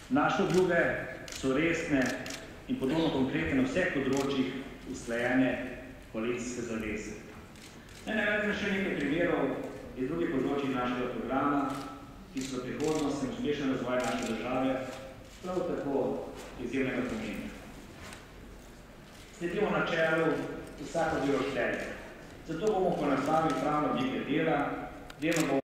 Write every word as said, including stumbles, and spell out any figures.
Naše obljube so resne in podobno konkretne na vseh področjih usklajene koalicijske zaveze. Naj navedem še nekaj primerov iz drugih področij našega programa, ki so za prihodnost in uspešen razvoj naše države prav tako izjemnega pomena. Sledimo načelu vsako delo šteje. Zato bomo poenostavili pravne oblike dela, delno bomo